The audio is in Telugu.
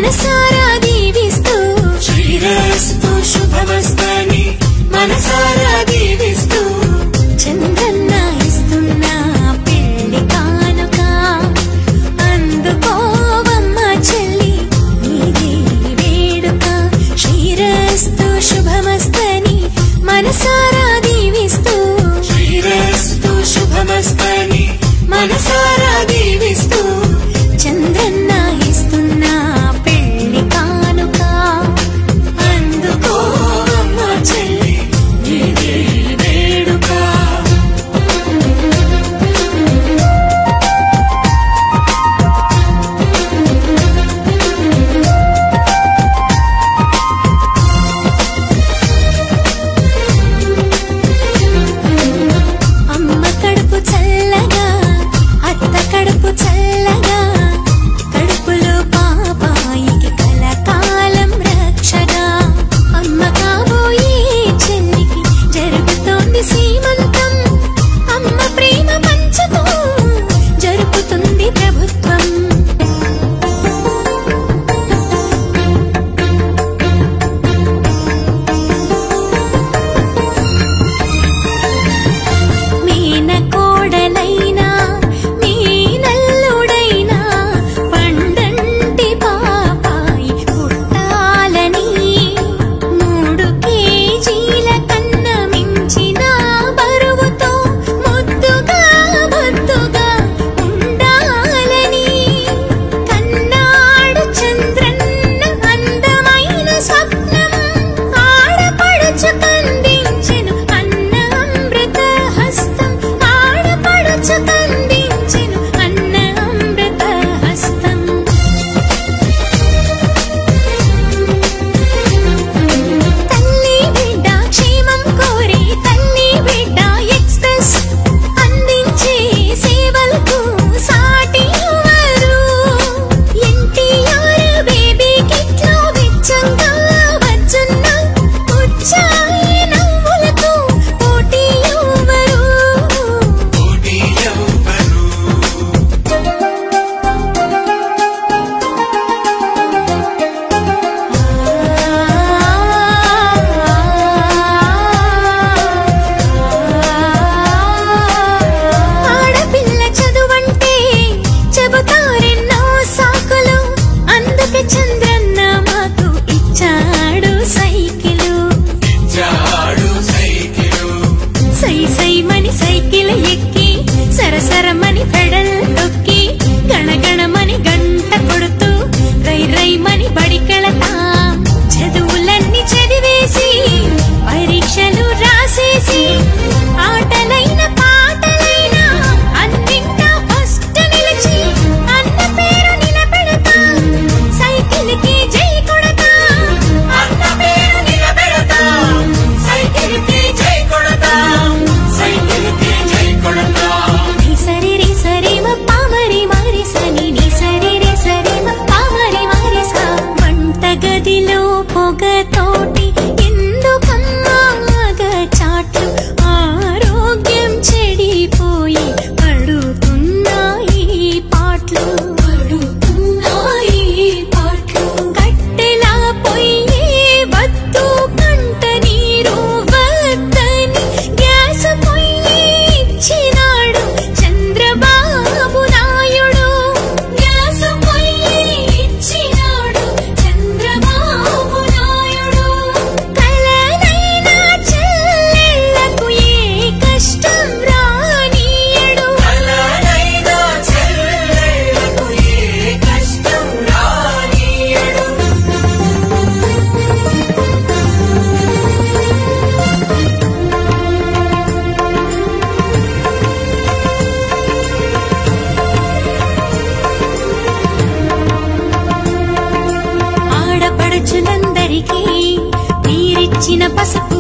మనసారా దీవిస్తూ శ్రీరస్తు శుభమస్తని మనసారా దీవిస్తూ చంద్రన్న ఇస్తున్న పెళ్లి కానుక అందుకోవమ్మ చెల్లి నీదే వేడుక శ్రీరస్తు శుభమస్తని మనసారా దీవిస్తూ శ్రీరస్తు శుభమస్తని మనసారా దీవిస్తూ చంద్రన్న ఇస్తున్న పెళ్లి కానుక అందుకోవమ్మ చెల్లి నీదే వేడుక అమ్మ కడుపు చల్లగా అత్త కడుపు చల్లగా కడుపులో పాపాయికి కలకాలం రక్షగా అమ్మ కాబోయే చెల్లికి జరుగుతోంది సీమంతం అమ్మ ప్రేమ పంచుతూ జరుపుతుంది ప్రభుత్వం మేనకోడలైనా మేనల్లుడైనా పండంటి పాపాయి పుట్టాలని 3 కేజీల కన్న మించిన బరువుతో ముద్దుగా బొద్దుగా ఉండాలని కన్నాడు చంద్రన్న అందమైన స్వప్నం ఆడపడుచు కందించెను అన్న అమృత హస్తం ఆడపడుచు కందించెను అన్న అమృత హస్తం తల్లి బిడ్డ క్షేమం కోరి తల్లి బిడ్డ ఎక్స్ప్రెస్ అందించే సేవలకు సాటి ఎవరు ఎన్టీఆర్ బేబీ కిట్లో వెచ్చంగా వచ్చున్న ఉచ్చాయి నవ్వులకు పోటీ ఎవరు ఆడపిల్ల చదువంటే చెబుతారెన్నో సాకులు అందుకే చంద్రన్న మాకు ఇచ్చాడు సైకిలు సై సై మని సైకిల్ ఎక్కి సరసరమని పెడల్ తొక్కి గణగణమని గంట కొడుతూ రై రై మని బడికెళతాం చదువులన్నీ చదివేసి పరీక్షలు రాసేసి ఆటలైన పాటలైన అన్నింటా ఫస్ట్ నిలిచి అన్న పేరు నిలబెడతాం సైకిల్ కి జై కొడతాం అన్న పేరు నిలబెడతాం సైకిల్ కి జై కొడతాం సైకిల్ కి జై కొడతాం నీ సరి రి సరి మ పామరి మారి సని నీ సరి రి సరి మ పామరి మారి సా వంటగదిలో పొగతోటి ఎందుకమ్మా చాట్లు ఆరోగ్యం చెడిపోయి పడుతున్నాయి పాటలు కట్టెలా పొయ్యే వద్దు కంట నీరు వద్దని గ్యాస్ పొయ్యి ఇచ్చినాడు చంద్రబాబు నాయుడు గ్యాస్ పొయ్యి ఇచ్చినాడు చంద్రబాబు నాయుడు కలనైనా చెల్లెళ్ళకు ఏ కష్టం రానీయడు కలనైనా చెల్లెళ్ళకు ఏ కష్టం రానీయడు ఆడపడుచులందరికీ మీరిచ్చిన పసుపు